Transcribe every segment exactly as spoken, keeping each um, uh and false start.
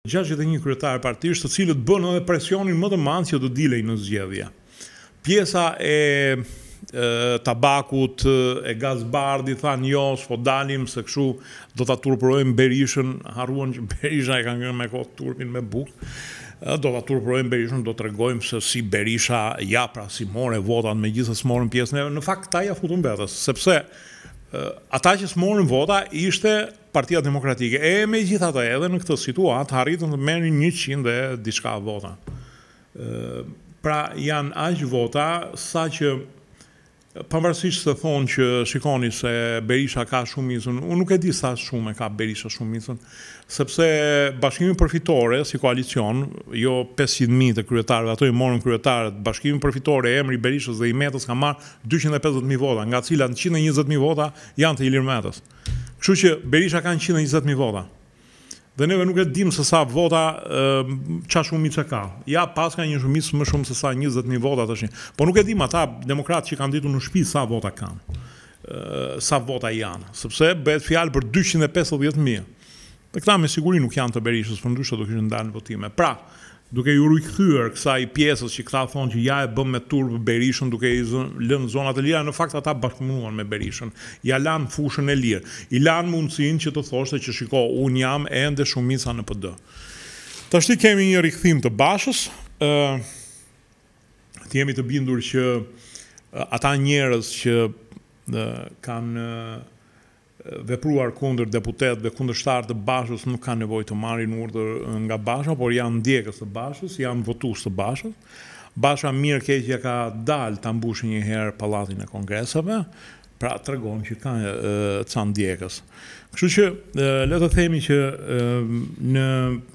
gjashtëdhjetë e një kryetarë partish, të cilët bën edhe presionin më të madh që të dilej në zgjedhje. Pjesa e, e tabakut, e gazbardit, thanë jo, s'po dalim se kështu do ta turpërojmë Berishën, harruan që Berisha e ka ngrënë me kohë turpin me bukë. Do ta turpërojmë Berishën, do t'rregojmë se si Berisha ja pra si more votat, megjithëse s'morën pjesë. Në fakt ta ja futën vetes, sepse ata që s'morën vota ishte Partia Demokratike. E megjithatë edhe në këtë situatë arritën të merrin njëqind e diçka vota. Pra janë aq vota sa që pavarësisht se thonë që shikoni se Berisha ka shumicën, unë nuk e di sa shumë e ka Berisha shumicën, sepse Bashkimi Përfitore si koalicion, jo pesëqind mijë të kryetarëve, ato i morën kryetarët, Bashkimi Përfitore e emri Berishës dhe i Metës ka marrë dyqind e pesëdhjetë mijë vota, nga cilat njëqind e njëzet mijë vota janë të Ilir Metës. Kështu që Berisha ka njëqind e njëzet mijë vota. Dhe neve nuk e dim se sa vota qa shumicë ka. Ja, pas ka një shumicë më shumë se sa njëzet mijë vota tash. Po nuk e dim ata demokratë që kanë ditur në shtëpi sa vota kanë. Sa vota janë, sepse bëhet fjalë për dyqind e pesëdhjetë mijë. Dhe këta me siguri nuk janë të Berishës, për ndryshe do kishin dalë në votime. Pra, duke ju rikthyer kësaj pjesës që këta thonë që ja e bëm me turp Berishën duke i lënë zonat e lira, në fakt ata bashkëpunuan me Berishën. Ja lanë fushën e lirë. I lanë mundësinë që të thoshte që shiko, unë jam ende shumica në P D. Tashti kemi një rikthim të Bashës. Ë të jemi të bindur që ata njerëz që kanë vepruar kundër deputetëve, kundërshtar të Bashës, nuk kanë nevojë të marrin urdhër nga Basha, por janë ndjekës të Bashës, janë votues të Bashës. Basha mirë keq ja ka dalë ta mbushë një herë pallatin e kongresave, pra tregon që ka ca ndjekës. Kështu që le të themi që në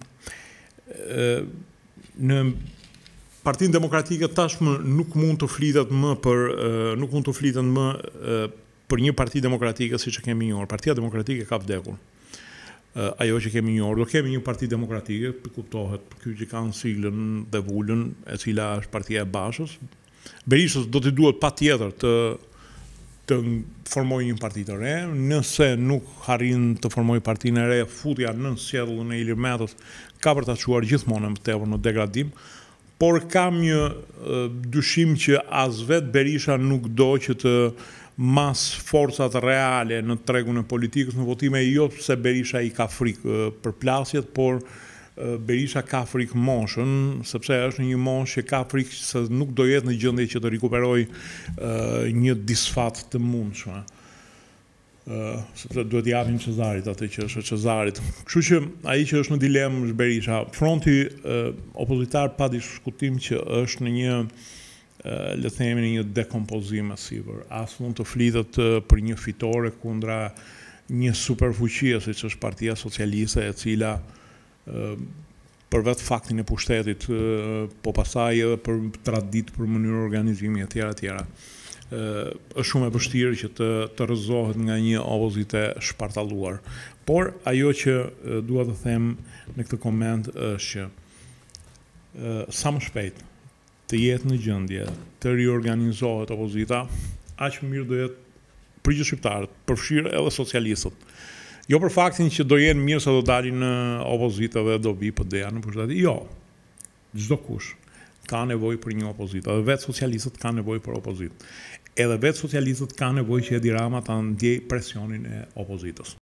në Partinë Demokratike tashmë nuk mund të flitet më për nuk mund të flitet më për një parti demokratike si që kemi njohur. Partia Demokratike ka vdekur. Ajo që kemi njohur, do kemi një parti demokratike, kuptohet, ky që kanë siglën dhe vullën, e cila është Partia e Bashës. Berishës do t'i duhet patjetër të të formojë një parti të re, nëse nuk arrin të formojë partinë e re, futja në sjelljen e Ilir Metës ka për ta çuar gjithmonë më tepër në degradim. Por kam një dyshim që as vet Berisha nuk do që të mas forcat reale në tregun e politikës në votime, jo se Berisha i ka frikë për plasjet, por Berisha ka frikë moshën, sepse është një moshë që ka frikë se nuk do jetë në gjendje që të rikuperoj një disfat të mundshme. Sepse duhet japim Cezarit atë që është Cezarit. Kështu që ai që është në dilemë është Berisha. Fronti opozitar pa diskutim që është në një le të themi në një dekompozim masiv. As mund të flitet për një fitore kundra një superfuqie siç është Partia Socialiste, e cila për vetë faktin e pushtetit, po pasaj edhe për tradit, për mënyrë organizimi e tjera tjera, është shumë e vështirë që të, të rrëzohet nga një opozite shpartalluar. Por ajo që dua të them në këtë koment është që sa më shpejt të jetë në gjendje të riorganizohet opozita, aq mirë do jetë për gjithë shqiptarët, përfshirë edhe socialistët. Jo për faktin që do jenë mirë se do dalin në opozitë dhe do vi P D-ja në pushtet. Jo, çdo kush ka nevojë për një opozitë, edhe vetë socialistët kanë nevojë për opozitë. Edhe vetë socialistët kanë nevojë që Edi Rama ta ndjej presionin e opozitës.